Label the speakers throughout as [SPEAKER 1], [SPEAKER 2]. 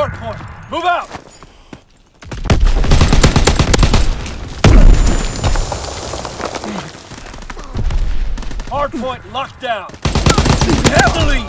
[SPEAKER 1] hardpoint. Move out! Hardpoint locked down. Heavily!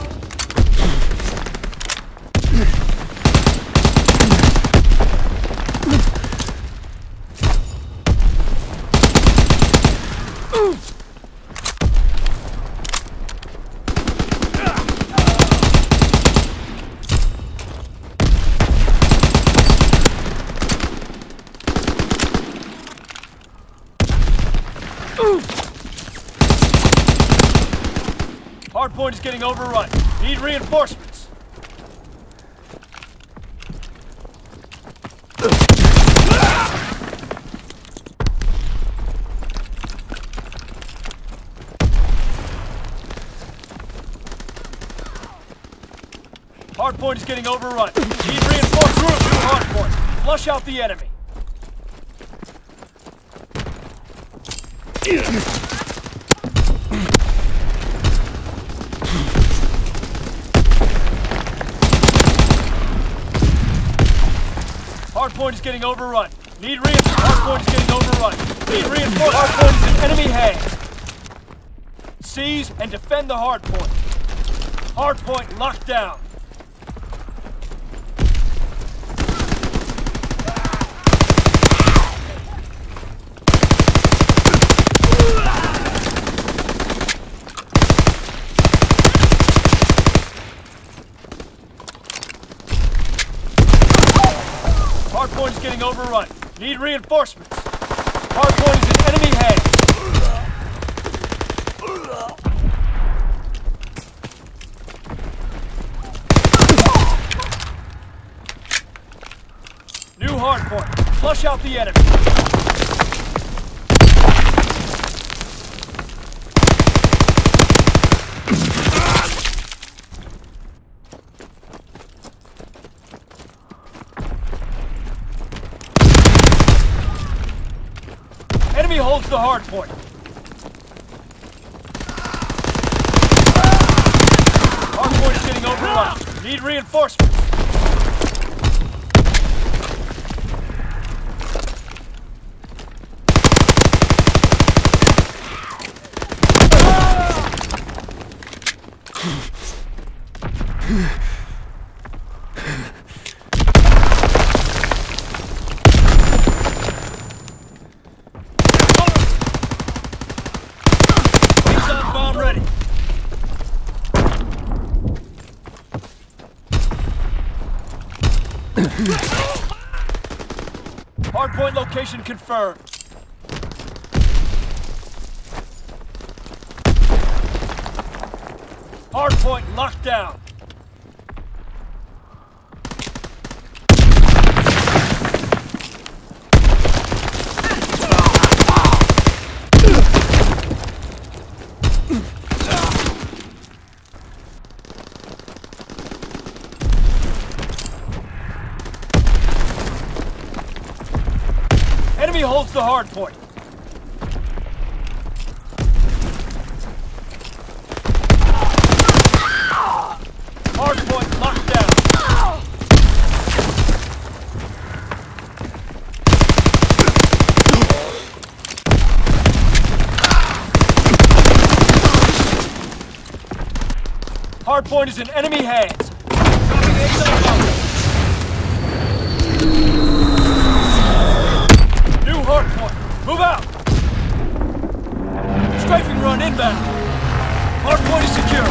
[SPEAKER 1] Hardpoint is getting overrun. Need reinforcements. Hardpoint is getting overrun. Need reinforcements to hardpoint. Flush out the enemy. Hardpoint is getting overrun. Need reinforcements. Hardpoint is getting overrun. Need reinforcements. Hardpoint is in enemy hands. Seize and defend the hardpoint. Hardpoint locked down. Hardpoint is getting overrun. Need reinforcements. Hardpoint is in enemy hands. New hardpoint. Flush out the enemy. Enemy holds the hardpoint. Hardpoint is getting overrun. Need reinforcements. Ready. Hardpoint location confirmed. Hardpoint locked down. Enemy holds the hardpoint. Hardpoint locked down. Hardpoint is in enemy hands. New hardpoint. Move out. Strafing run inbound. Hardpoint is secure.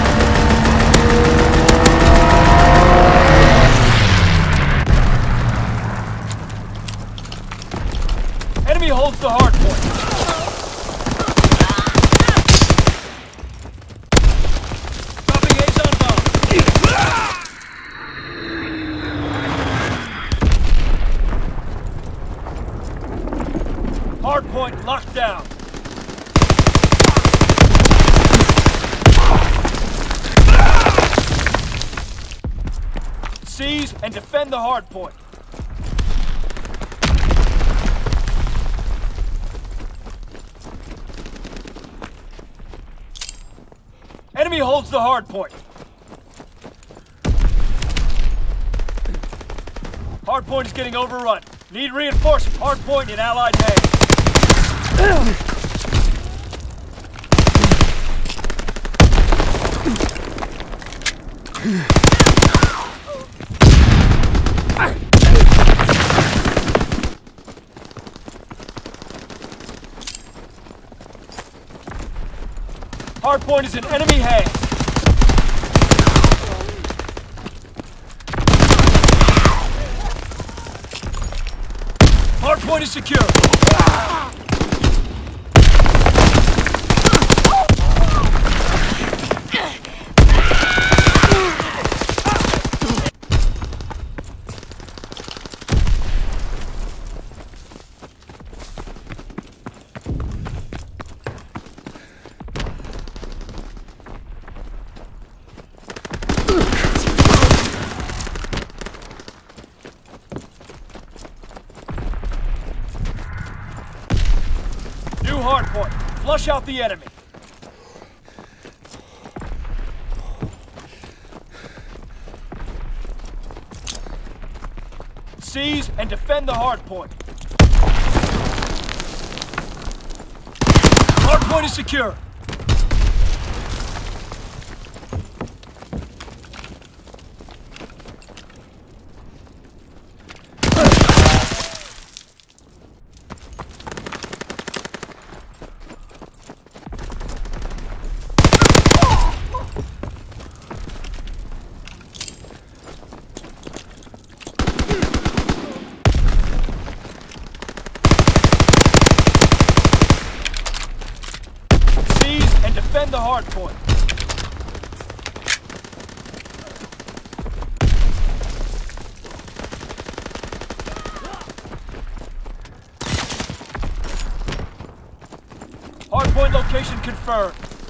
[SPEAKER 1] Enemy holds the hardpoint. Dropping A's on bomb. Hardpoint locked down. Seize and defend the hardpoint. Enemy holds the hardpoint. Hardpoint is getting overrun. Need reinforcements. Hardpoint in Allied hands. Hardpoint is in enemy hands. Hardpoint is secure. New hardpoint. Flush out the enemy. Seize and defend the hardpoint. Hardpoint is secure. Defend the hardpoint. Hardpoint location confirmed.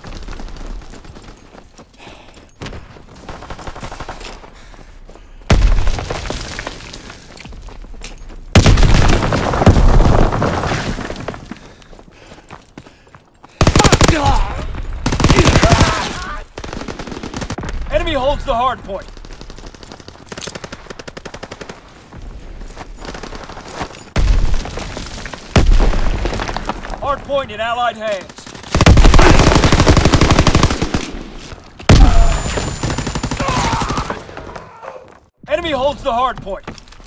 [SPEAKER 1] Enemy holds the hardpoint. Hardpoint in Allied hands. Enemy holds the hardpoint.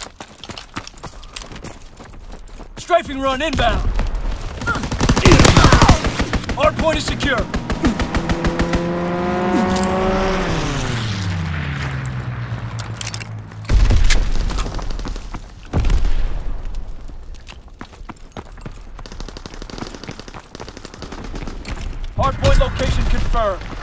[SPEAKER 1] Strafing run inbound. Hardpoint is secure. Hardpoint location confirmed.